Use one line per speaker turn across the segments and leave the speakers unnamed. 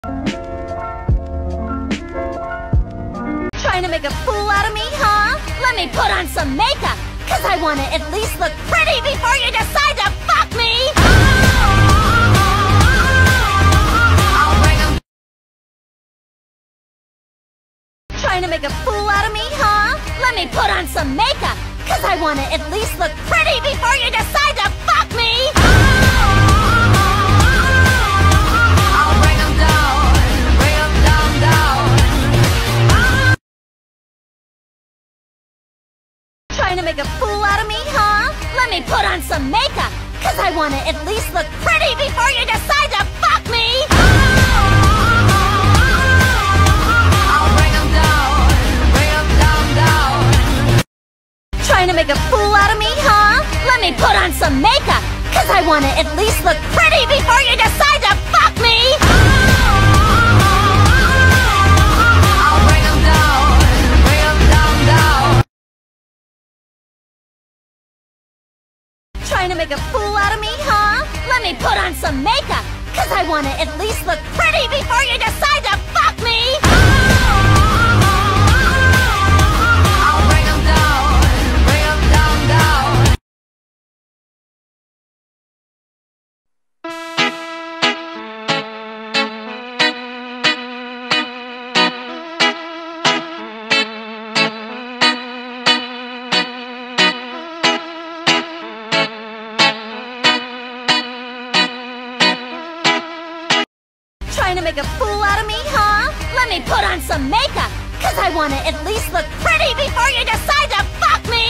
Trying to make a fool out of me, huh? Let me put on some makeup, 'cause I wanna at least look pretty before you decide to fuck me! I'll bring 'em. Trying to make a fool out of me, huh? Let me put on some makeup, 'cause I wanna at least look pretty before you decide to fuck me! I'll bring 'em down, bring 'em down, down. Trying to make a fool out of me, huh? Let me put on some makeup, 'cause I wanna at least look pretty before you decide to fuck me! I'll bring 'em down, down. Trying to make a fool out of me, huh? Let me put on some makeup, 'cause I wanna at least look pretty before you decide to fuck me! I'll bring 'em down, down. Trying to make a fool out of me, huh? Let me put on some makeup, 'cause I wanna at least look pretty before you decide to fuck me! I'll bring 'em down, down. Trying to make a fool out of me, huh? Let me put on some makeup, 'cause I wanna at least look pretty before you decide to fuck me!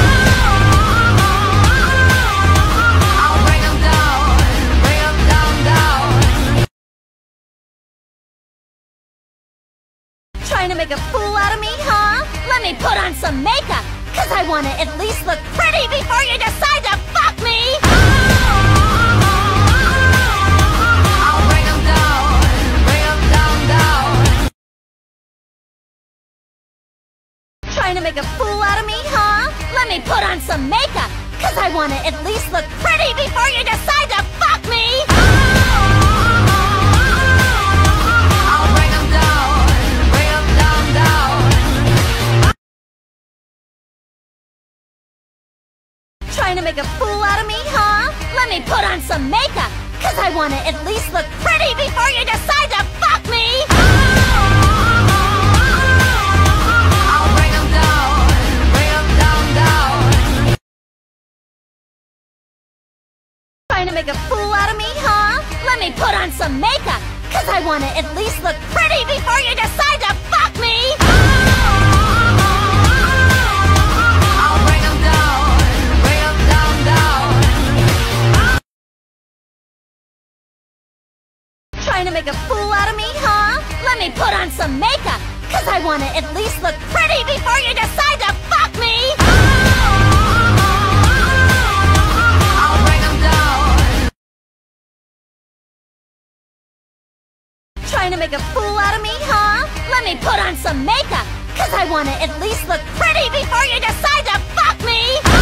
I'll bring 'em down, down. Trying to make a fool out of me, huh? Let me put on some makeup, 'cause I wanna at least look pretty before you decide to fuck me! I'll bring 'em down, down. Trying to make a fool out of me, huh? Let me put on some makeup, 'cause I wanna at least look pretty before you decide to fuck me! I'll bring 'em down, down. Trying to make a fool out of me, huh? Let me put on some makeup, 'cause I wanna at least look pretty before you decide to fuck me! I'll bring 'em down, down. Trying to make a fool out of me, huh? Let me put on some makeup, 'cause I wanna at least look pretty before you decide to fuck me! I'll bring 'em down, down. Trying to make a fool out of me, huh? Let me put on some makeup, 'cause I wanna at least look pretty before you decide to fuck me! I'll bring 'em down. Trying to make a fool out of me, huh? Let me put on some makeup, 'cause I wanna at least look pretty before you decide to fuck me!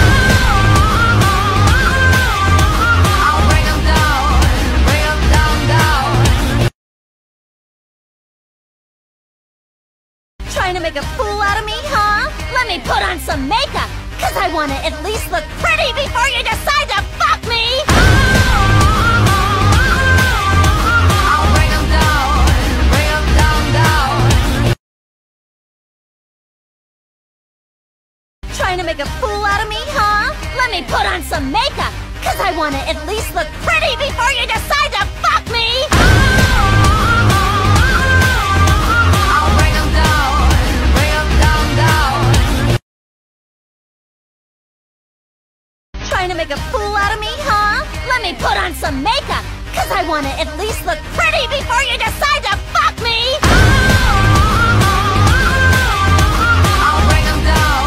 I'll bring 'em down, down. Trying to make a fool out of me, huh? Let me put on some makeup, 'cause I wanna at least look pretty before you decide to fuck me! I'll bring 'em down, down. Trying to make a fool out of me, huh? Let me put on some makeup, 'cause I wanna at least look pretty before you decide to fuck me! I'll bring 'em down, down. Trying to make a fool out of me, huh? Let me put on some makeup, 'cause I wanna at least look pretty before you decide to fuck me! I'll bring 'em down.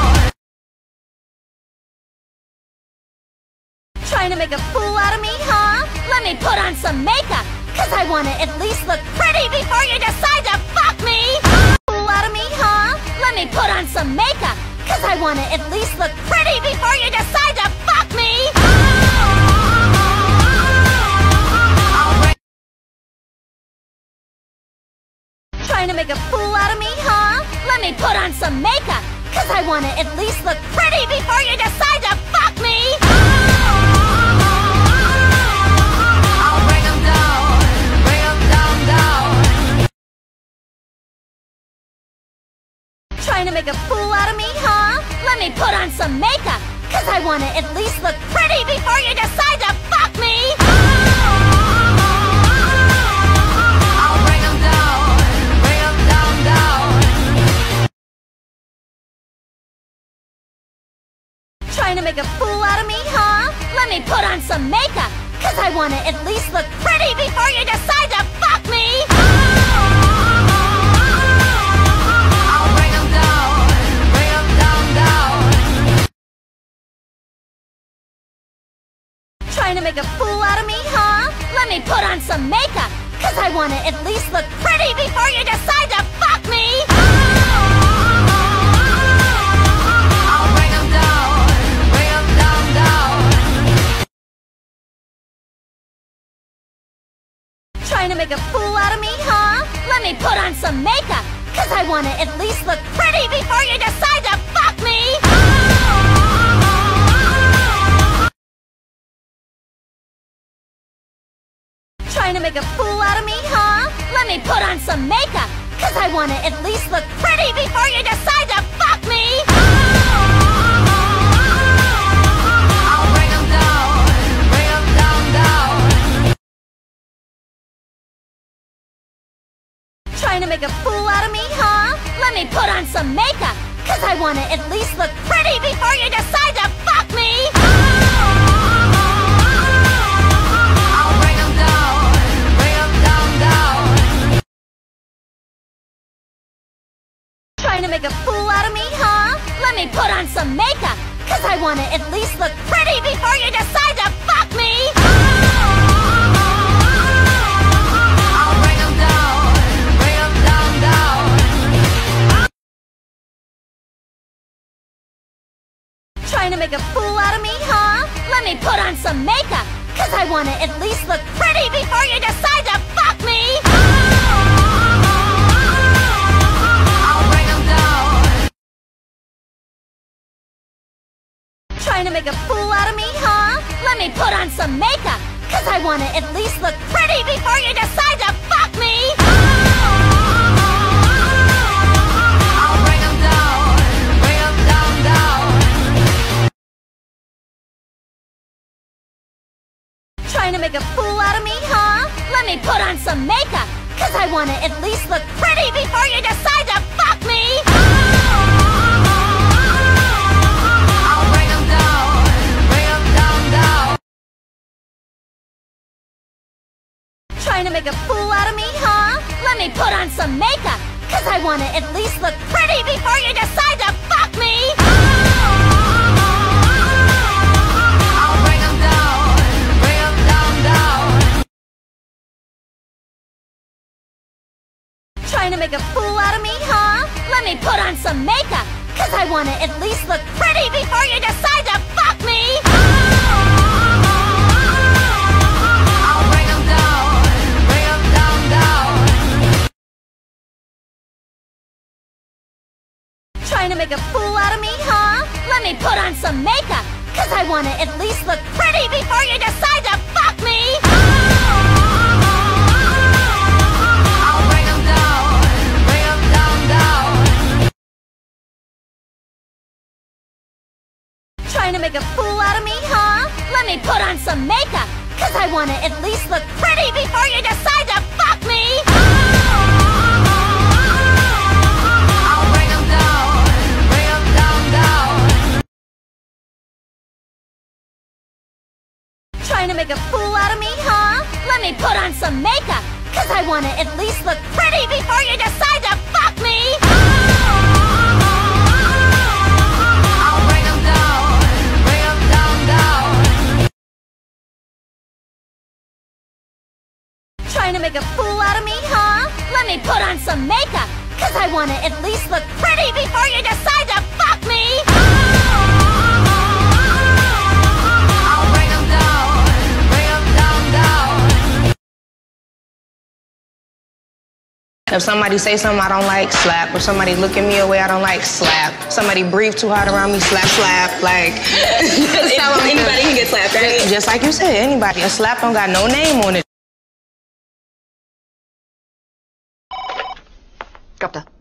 Trying to make a fool out of me, huh? Let me put on some makeup, 'cause I wanna at least look pretty before you decide to fuck me! Fool out of me, huh? Let me put on some makeup, 'cause I wanna at least look pretty before you decide to fuck me! Trying to make a fool out of me, huh? Let me put on some makeup, cause I wanna at least look pretty before you decide to fuck me! I'll bring 'em down, down. Trying to make a fool out of me, huh? Let me put on some makeup, cause I wanna at least look pretty before you decide to fuck me! I'll bring 'em down, down. Trying to make a fool out of me, huh? Let me put on some makeup, cause I wanna at least look pretty before you decide to fuck me! I'll bring 'em down, down. Trying to make a fool out of me, huh? Let me put on some makeup, cause I wanna at least look pretty before you decide to fuck me! I'll bring 'em down, down. Trying to make a fool out of me, huh? Let me put on some makeup, cause I wanna at least look pretty before you decide to fuck me! Trying to make a fool out of me, huh? Let me put on some makeup, cause I wanna at least look pretty before you decide to fuck me! I'll bring 'em down, down. Trying to make a fool out of me, huh? Let me put on some makeup, cause I wanna at least look pretty before you decide to fuck me! I'll bring 'em down, down. Trying to make a fool out of me, huh? Let me put on some makeup, cause I wanna at least look pretty before you decide to fuck me! I'll bring 'em down, down. Trying to make a fool out of me, huh? Let me put on some makeup, cause I wanna at least look pretty before you decide to fuck me! I'll bring 'em down. Trying to make a fool out of me, huh? Let me put on some makeup, cause I wanna at least look pretty before you decide to fuck me! I'll bring 'em down, down. Trying to make a fool out of me, huh? Let me put on some makeup, cause I wanna at least look pretty before you decide to fuck me! I'll bring 'em down, down. Trying to make a fool out of me, huh? Let me put on some makeup, cause I wanna at least look pretty before you decide to fuck me! I'll bring 'em down, down. Trying to make a fool out of me, huh? Let me put on some makeup, cause I wanna at least look pretty before you decide to fuck me! I'll bring 'em down, down. Trying to make a fool out of me, huh? Let me put on some makeup, cause I wanna at least look pretty before you decide to fuck me! I'll bring 'em down, down. Trying to make a fool out of me, huh? Let me put on some makeup, cause I wanna at least look pretty before you decide to fuck me! I'll bring 'em down, down. Trying to make a fool out of me, huh? Let me put on some makeup, cause I wanna at least look pretty before you decide to fuck me! I'll bring 'em down, down. Trying to make a fool out of me, huh? Let me put on some makeup, cause I wanna at least look pretty before you decide to fuck me! I'll bring 'em down, down.
If somebody say something I don't like, slap. If somebody look at me a way I don't like, slap. Somebody breathe too hard around me, slap, slap. Like,
anybody can get slapped, right?
Just like you said, anybody. A slap don't got no name on it.
Drop that.